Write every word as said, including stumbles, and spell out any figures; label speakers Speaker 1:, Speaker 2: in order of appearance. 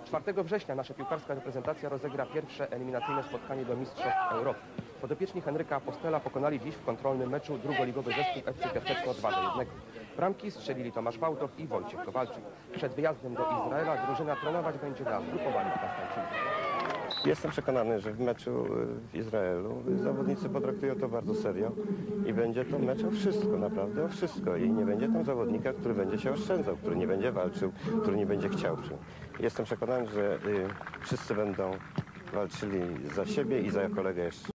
Speaker 1: czwartego września nasza piłkarska reprezentacja rozegra pierwsze eliminacyjne spotkanie do Mistrzostw Europy. Podopieczni Henryka Apostela pokonali dziś w kontrolnym meczu drugoligowy zespół F C Piasteczno dwa do jednego. Bramki strzelili Tomasz Wałdoch i Wojciech Kowalczyk. Przed wyjazdem do Izraela drużyna trenować będzie na zgrupowanych Konstancinie.
Speaker 2: Jestem przekonany, że w meczu w Izraelu zawodnicy potraktują to bardzo serio i będzie to mecz o wszystko, naprawdę o wszystko. I nie będzie tam zawodnika, który będzie się oszczędzał, który nie będzie walczył, który nie będzie chciał. Jestem przekonany, że wszyscy będą walczyli za siebie i za kolegę jeszcze.